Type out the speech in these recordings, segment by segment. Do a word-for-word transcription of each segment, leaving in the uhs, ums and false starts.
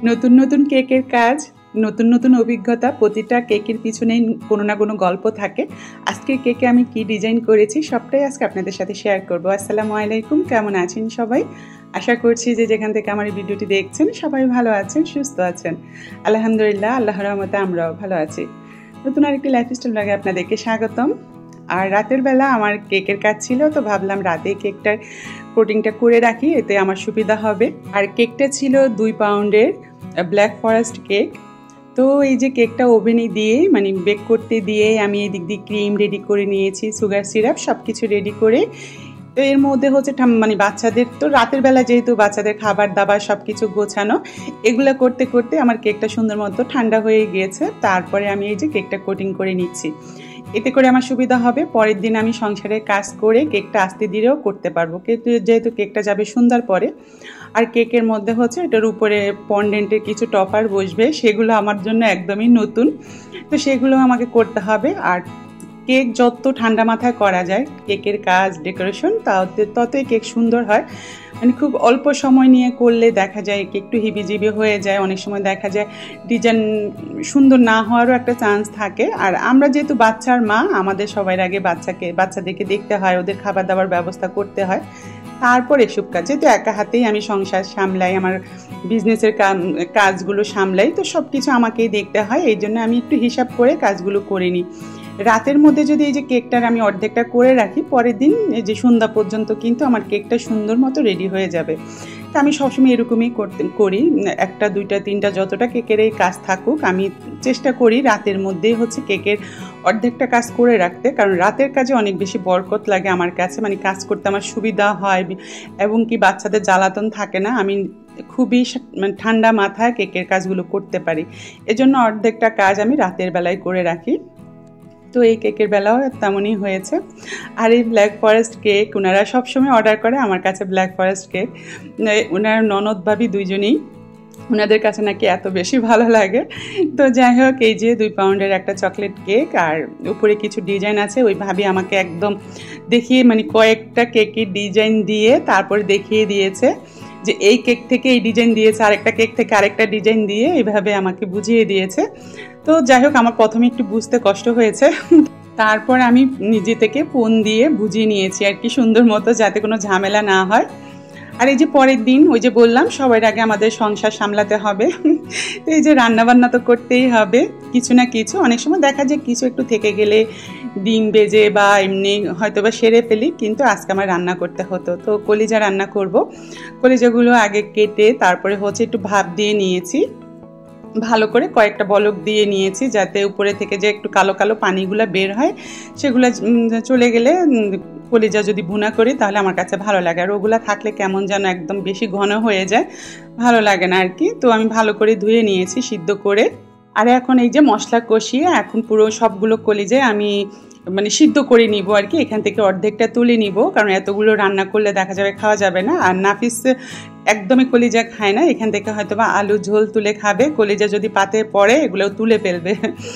নতুন নতুন কেকের কাজ, নতুন নতুন অভিজ্ঞতা, প্রতিটা কেকের পিছনেই কোনো না কোনো গল্প থাকে। আজকের কেকে আমি কি ডিজাইন করেছি সবটাই আজকে আপনাদের সাথে শেয়ার করব। আসসালামু আলাইকুম, কেমন আছেন সবাই? আশা করছি যে যেখান থেকে আমার এই ভিডিওটি দেখছেন সবাই ভালো আছেন, সুস্থ আছেন। আলহামদুলিল্লাহ, আল্লাহর রহমতে আমরাও ভালো আছি। নতুন আরেকটি লাইফস্টাইল ব্লগে আপনাদেরকে স্বাগতম। আর রাতের বেলা আমার কেকের কাজ ছিল, তো ভাবলাম রাতে কেকটার কোটিংটা করে রাখি, এতে আমার সুবিধা হবে। আর কেকটা ছিল দুই পাউন্ডের ব্ল্যাক ফরেস্ট কেক। তো এই যে কেকটা ওভেনে দিয়ে মানে বেক করতে দিয়ে আমি এই দিক দিয়ে ক্রিম রেডি করে নিয়েছি, সুগার সিরাপ সব কিছু রেডি করে। তো এর মধ্যে হচ্ছে মানে বাচ্চাদের তো রাতের বেলা যেহেতু বাচ্চাদের খাবার দাবার সব কিছু গোছানো, এগুলো করতে করতে আমার কেকটা সুন্দর মতো ঠান্ডা হয়ে গিয়েছে। তারপরে আমি এই যে কেকটা কোটিং করে নিচ্ছি, এতে করে আমার সুবিধা হবে। পরের দিন আমি সংসারের কাজ করে কেকটা আস্তে ধীরেও করতে পারবো, কিন্তু যেহেতু কেকটা যাবে সন্ধ্যার পরে। আর কেকের মধ্যে হচ্ছে এটার উপরে পন্ডেন্টের কিছু টপার বসবে, সেগুলো আমার জন্য একদমই নতুন, তো সেগুলো আমাকে করতে হবে। আর কেক যত ঠান্ডা মাথায় করা যায় কেকের কাজ ডেকোরেশন, তাতে ততই কেক সুন্দর হয়। মানে খুব অল্প সময় নিয়ে করলে দেখা যায় একটু হিবিজিবি হয়ে যায়, অনেক সময় দেখা যায় ডিজাইন সুন্দর না হওয়ারও একটা চান্স থাকে। আর আমরা যেহেতু বাচ্চার মা, আমাদের সবার আগে বাচ্চাকে বাচ্চাদেরকে দেখতে হয়, ওদের খাবার দাবার ব্যবস্থা করতে হয়, তারপর এসব কাজ। যেহেতু একা হাতেই আমি সংসার সামলাই, আমার বিজনেসের কাজগুলো সামলাই, তো সব কিছু আমাকেই দেখতে হয়। এই জন্য আমি একটু হিসাব করে কাজগুলো করে নিই। রাতের মধ্যে যদি এই যে কেকটার আমি অর্ধেকটা করে রাখি, পরের দিন এই যে সন্ধ্যা পর্যন্ত কিন্তু আমার কেকটা সুন্দর মতো রেডি হয়ে যাবে। তা আমি সবসময় এরকমই করতে করি, একটা দুইটা তিনটা যতটা কেকের এই কাজ থাকুক, আমি চেষ্টা করি রাতের মধ্যেই হচ্ছে কেকের অর্ধেকটা কাজ করে রাখতে। কারণ রাতের কাজে অনেক বেশি বরকত লাগে আমার কাছে, মানে কাজ করতে আমার সুবিধা হয় এবং কি বাচ্চাদের জ্বালাতন থাকে না। আমি খুবই মানে ঠান্ডা মাথায় কেকের কাজগুলো করতে পারি, এজন্য অর্ধেকটা কাজ আমি রাতের বেলায় করে রাখি। তো এই কেকের বেলাও তেমনই হয়েছে। আর এই ব্ল্যাক ফরেস্ট কেক ওনারা সবসময় অর্ডার করে আমার কাছে, ব্ল্যাক ফরেস্ট কেক ওনার ননদ ভাবি দুইজনেই, ওনাদের কাছে নাকি এত বেশি ভালো লাগে। তো যাই হোক, এই যে দুই পাউন্ডের একটা চকলেট কেক, আর উপরে কিছু ডিজাইন আছে। ওই ভাবি আমাকে একদম দেখিয়ে মানে কয়েকটা কেকের ডিজাইন দিয়ে তারপরে দেখিয়ে দিয়েছে যে এই কেক থেকে এই ডিজাইন দিয়েছে, আরেকটা কেক থেকে আরেকটা ডিজাইন দিয়ে এইভাবে আমাকে বুঝিয়ে দিয়েছে। তো যাই হোক, আমার প্রথমে একটু বুঝতে কষ্ট হয়েছে, তারপর আমি নিজে থেকে ফোন দিয়ে বুঝিয়ে নিয়েছি আর কি সুন্দর মতো, যাতে কোনো ঝামেলা না হয়। আর এই যে পরের দিন ওই যে বললাম সবার আগে আমাদের সংসার সামলাতে হবে, তো এই যে রান্নাবান্না তো করতেই হবে কিছু না কিছু। অনেক সময় দেখা যায় কিছু একটু থেকে গেলে ডিম বেজে বা এমনি হয়তো বা সেরে ফেলি, কিন্তু আজকে আমার রান্না করতে হতো। তো কলিজা রান্না করব, কলিজাগুলো আগে কেটে তারপরে হচ্ছে একটু ভাপ দিয়ে নিয়েছি, ভালো করে কয়েকটা বলক দিয়ে নিয়েছি, যাতে উপরে থেকে যে একটু কালো কালো পানিগুলো বের হয় সেগুলো চলে গেলে কলিজা যদি ভুনা করি তাহলে আমার কাছে ভালো লাগে। আর ওগুলো থাকলে কেমন যেন একদম বেশি ঘন হয়ে যায়, ভালো লাগে না আর কি। তো আমি ভালো করে ধুয়ে নিয়েছি সিদ্ধ করে। আর এখন এই যে মশলা কষিয়ে এখন পুরো সবগুলো কলিজায় আমি মানে সিদ্ধ করে নিব আর কি। এখান থেকে অর্ধেকটা তুলে নিব, কারণ এতগুলো রান্না করলে দেখা যাবে খাওয়া যাবে না। আর নাফিস একদমই কলিজা খায় না, এখান থেকে হয়তো বা আলু ঝোল তুলে খাবে, কলিজা যদি পাতে পড়ে এগুলো তুলে ফেলবে,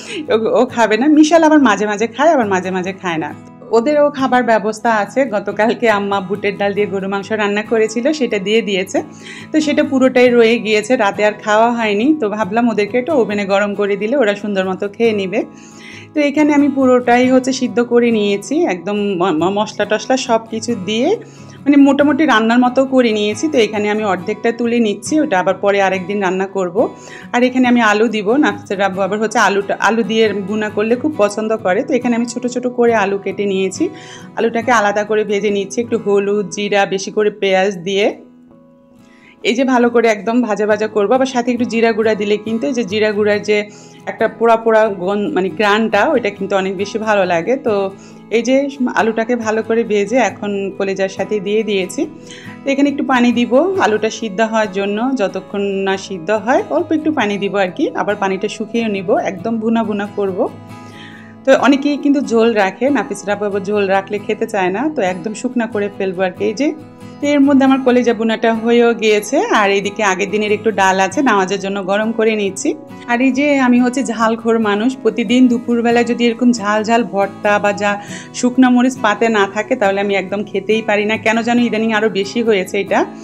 ও খাবে না। মিশাল আবার মাঝে মাঝে খায়, আবার মাঝে মাঝে খায় না, ওদেরও খাবার ব্যবস্থা আছে। গতকালকে আম্মা বুটের ডাল দিয়ে গরু মাংস রান্না করেছিল, সেটা দিয়ে দিয়েছে, তো সেটা পুরোটাই রয়ে গিয়েছে, রাতে আর খাওয়া হয়নি। তো ভাবলাম ওদেরকে একটু ওভেনে গরম করে দিলে ওরা সুন্দর মতো খেয়ে নিবে। তো এখানে আমি পুরোটাই হচ্ছে সিদ্ধ করে নিয়েছি, একদম মশলা টশলা সব কিছু দিয়ে মানে মোটামুটি রান্নার মতো করে নিয়েছি। তো এখানে আমি অর্ধেকটা তুলে নিচ্ছি, ওটা আবার পরে আরেকদিন রান্না করব। আর এখানে আমি আলু দিব, নাফিসের আব্বু আবার হচ্ছে আলুটা আলু দিয়ে ভুনা করলে খুব পছন্দ করে। তো এখানে আমি ছোট ছোট করে আলু কেটে নিয়েছি, আলুটাকে আলাদা করে ভেজে নিচ্ছি, একটু হলুদ জিরা বেশি করে পেঁয়াজ দিয়ে এই যে ভালো করে একদম ভাজা ভাজা করবো। আবার সাথে একটু জিরা গুঁড়া দিলে কিন্তু এই যে জিরা গুঁড়ার যে একটা পোড়া পোড়া গন মানে গ্রানটা, ওইটা কিন্তু অনেক বেশি ভালো লাগে। তো এই যে আলুটাকে ভালো করে ভেজে এখন কলিজার সাথে দিয়ে দিয়েছি। তো এখানে একটু পানি দিব আলুটা সিদ্ধ হওয়ার জন্য, যতক্ষণ না সিদ্ধ হয় অল্প একটু পানি দিব আর কি। আবার পানিটা শুকিয়ে নিব, একদম ভুনা ভুনা করব। তো অনেকেই কিন্তু ঝোল রাখে, নাফিসরা আবার ঝোল রাখলে খেতে চায় না, তো একদম শুকনা করে ফেলবো আর কি। এই যে এর মধ্যে আমার কলিজা বুনাটা হয়েও গিয়েছে। আর এইদিকে আগের দিনের একটু ডাল আছে, নামাজের জন্য গরম করে নিচ্ছি। আর এই যে আমি হচ্ছে ঝালখোর মানুষ, প্রতিদিন দুপুরবেলায় যদি এরকম ঝাল ঝাল ভর্তা বা যা শুকনা মরিচ পাতে না থাকে তাহলে আমি একদম খেতেই পারি না, কেন জানো ইদানিং আরও বেশি হয়েছে এটা।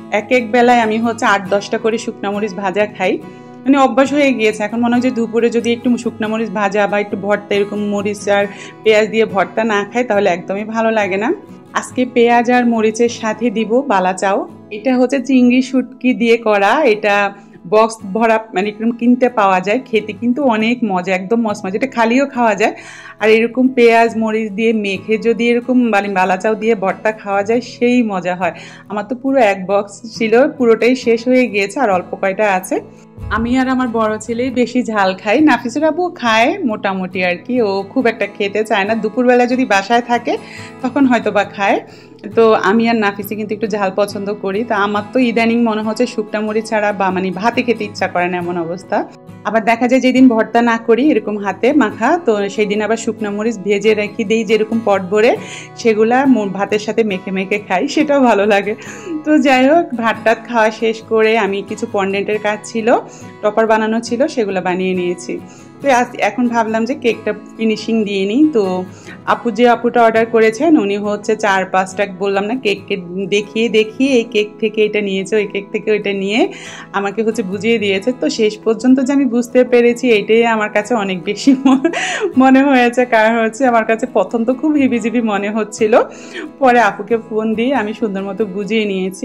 এক এক বেলায় আমি হচ্ছে আট দশটা করে শুকনো মরিচ ভাজা খাই, মানে অভ্যাস হয়ে গিয়েছে। এখন মনে হয় যে দুপুরে যদি একটু শুকনো মরিচ ভাজা বা একটু ভর্তা এরকম মরিচ আর পেঁয়াজ দিয়ে ভর্তা না খাই তাহলে একদমই ভালো লাগে না। আজকে পেঁয়াজ আর মরিচের সাথে দিব বালাচাও। এটা হচ্ছে চিংড়ি শুটকি দিয়ে করা, এটা বক্স ভরা মানে এরকম কিনতে পাওয়া যায়, খেতে কিন্তু অনেক মজা, একদম মজা। এটা খালিও খাওয়া যায়, আর এরকম পেঁয়াজ মরিচ দিয়ে মেখে যদি এরকম মানে বালাচাও দিয়ে ভর্তা খাওয়া যায় সেই মজা হয়। আমার তো পুরো এক বক্স ছিল, পুরোটাই শেষ হয়ে গিয়েছে আর অল্প কয়টা আছে। আমি আর আমার বড় ছেলে বেশি ঝাল খাই, নাফিসের আপু খায় মোটামুটি আর কি, ও খুব একটা খেতে চায় না। দুপুরবেলা যদি বাসায় থাকে তখন হয়তো বা খায়। তো আমি আর নাফিসে কিন্তু একটু ঝাল পছন্দ করি। তা আমার তো ইদানিং মনে হচ্ছে শুকনা মরিচ ছাড়া বা মানে ভাতে খেতে ইচ্ছা করে না এমন অবস্থা। আবার দেখা যায় যেদিন ভর্তা না করি এরকম হাতে মাখা, তো সেই দিন আবার শুকনো মরিচ ভেজে রেখে দিই যেরকম পট ভরে, সেগুলা ভাতের সাথে মেখে মেখে খাই, সেটাও ভালো লাগে। তো যাই হোক, ভাত টাত খাওয়া শেষ করে আমি কিছু পন্ডেন্টের কাজ ছিল, টপার বানানো ছিল, সেগুলো বানিয়ে নিয়েছি। তো এখন ভাবলাম যে কেকটা ফিনিশিং দিয়ে নিই। তো আপু যে আপুটা অর্ডার করেছেন উনি হচ্ছে চার পাঁচটা বললাম না কেককে দেখিয়ে দেখিয়ে এই কেক থেকে এটা নিয়েছে, ওই কেক থেকে ওইটা নিয়ে আমাকে হচ্ছে বুঝিয়ে দিয়েছে। তো শেষ পর্যন্ত যে আমি বুঝতে পেরেছি এইটাই আমার কাছে অনেক বেশি মনে হয়েছে, কারণ হচ্ছে আমার কাছে প্রথম তো খুব হিবিজিবি মনে হচ্ছিল, পরে আপুকে ফোন দিয়ে আমি সুন্দর মতো বুঝিয়ে নিয়েছি।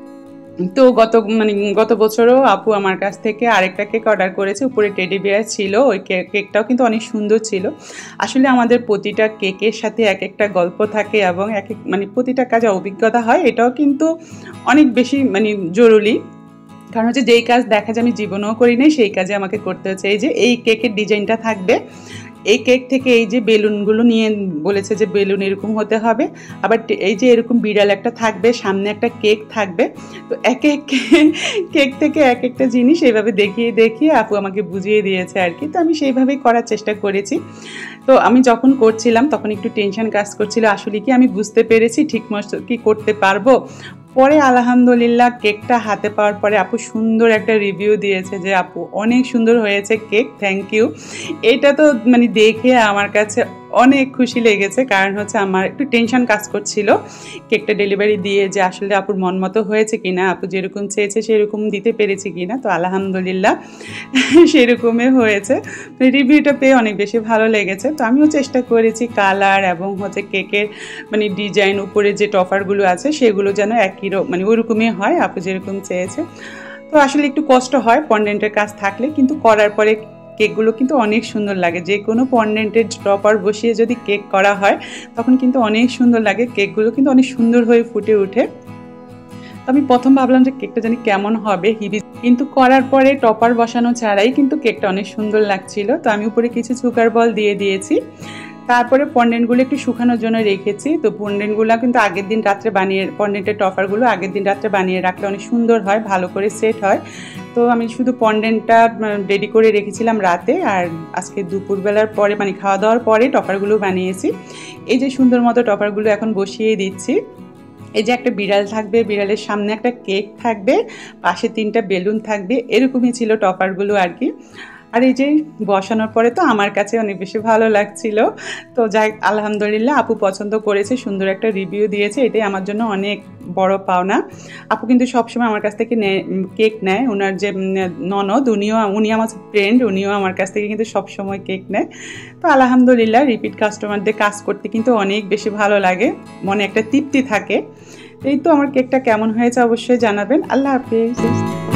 তো গত মানে গত বছরও আপু আমার কাছ থেকে আরেকটা কেক অর্ডার করেছে, উপরে টেডি বিয়ার ছিল, ওই কেকটাও কিন্তু অনেক সুন্দর ছিল। আসলে আমাদের প্রতিটা কেকের সাথে এক একটা গল্প থাকে এবং এক এক মানে প্রতিটা কাজে অভিজ্ঞতা হয়, এটাও কিন্তু অনেক বেশি মানে জরুরি। কারণ হচ্ছে যেই কাজ দেখা যায় আমি জীবনেও করি নাই সেই কাজে আমাকে করতে হচ্ছে। এই যে এই কেকের ডিজাইনটা থাকবে, এই কেক থেকে এই যে বেলুনগুলো নিয়ে বলেছে যে বেলুন এরকম হতে হবে, আবার এই যে এরকম বিড়াল একটা থাকবে, সামনে একটা কেক থাকবে। তো এক এক কেক থেকে এক একটা জিনিস এইভাবে দেখিয়ে দেখিয়ে আপু আমাকে বুঝিয়ে দিয়েছে আর কি। তো আমি সেইভাবেই করার চেষ্টা করেছি। তো আমি যখন করছিলাম তখন একটু টেনশন কাজ করছিল, আসলে কি আমি বুঝতে পেরেছি ঠিকমতো কি করতে পারবো। পরে আলহামদুলিল্লাহ কেকটা হাতে পাওয়ার পরে আপু সুন্দর একটা রিভিউ দিয়েছে যে আপু অনেক সুন্দর হয়েছে কেক, থ্যাংক ইউ। এটা তো মানে দেখে আমার কাছে অনেক খুশি লেগেছে, কারণ হচ্ছে আমার একটু টেনশন কাজ করছিল কেকটা ডেলিভারি দিয়ে যে আসলে আপুর মন মতো হয়েছে কিনা, আপু যেরকম চেয়েছে সেরকম দিতে পেরেছি কিনা। তো আলহামদুলিল্লাহ সেরকমই হয়েছে। রিভিউটা পেয়ে অনেক বেশি ভালো লেগেছে। তো আমিও চেষ্টা করেছি কালার এবং হচ্ছে কেকের মানে ডিজাইন উপরে যে টপারগুলো আছে সেগুলো যেন একই মানে ওইরকমই হয় আপু যেরকম চেয়েছে। তো আসলে একটু কষ্ট হয় পন্ডেন্টের কাজ থাকলে, কিন্তু করার পরে কেকগুলো কিন্তু অনেক সুন্দর লাগে। যে কোনো পন্ডেন্টের টপার বসিয়ে যদি কেক করা হয় তখন কিন্তু অনেক সুন্দর লাগে, কেকগুলো কিন্তু অনেক সুন্দর হয়ে ফুটে ওঠে। তো আমি প্রথম ভাবলাম যে কেকটা জানি কেমন হবে হিবি, কিন্তু করার পরে টপার বসানো ছাড়াই কিন্তু কেকটা অনেক সুন্দর লাগছিল। তো আমি উপরে কিছু সুগার বল দিয়ে দিয়েছি, তারপরে পন্ডেন্টগুলো একটু শুকানোর জন্য রেখেছি। তো পন্ডেন্টগুলো কিন্তু আগের দিন রাত্রে বানিয়ে, পন্ডেন্টের টপারগুলো আগের দিন রাত্রে বানিয়ে রাখলে অনেক সুন্দর হয়, ভালো করে সেট হয়। তো আমি শুধু পন্ডেন্টটা রেডি করে রেখেছিলাম রাতে, আর আজকে দুপুরবেলার পরে মানে খাওয়া দাওয়ার পরে টপারগুলো বানিয়েছি। এই যে সুন্দর মতো টপারগুলো এখন বসিয়ে দিচ্ছি। এই যে একটা বিড়াল থাকবে, বিড়ালের সামনে একটা কেক থাকবে, পাশে তিনটা বেলুন থাকবে, এরকমই ছিল টপারগুলো আর কি। আর এই যে বসানোর পরে তো আমার কাছে অনেক বেশি ভালো লাগছিল। তো যাই আলহামদুলিল্লাহ আপু পছন্দ করেছে, সুন্দর একটা রিভিউ দিয়েছে, এটাই আমার জন্য অনেক বড় পাওনা। আপু কিন্তু সবসময় আমার কাছ থেকে কেক নেয়, ওনার যে ননদ উনিও উনি আমার ফ্রেন্ড, উনিও আমার কাছ থেকে কিন্তু সবসময় কেক নেয়। তো আলহামদুলিল্লাহ রিপিট কাস্টমারদের কাজ করতে কিন্তু অনেক বেশি ভালো লাগে, মনে একটা তৃপ্তি থাকে। এই তো আমার কেকটা কেমন হয়েছে অবশ্যই জানাবেন। আল্লাহ হাফেজ।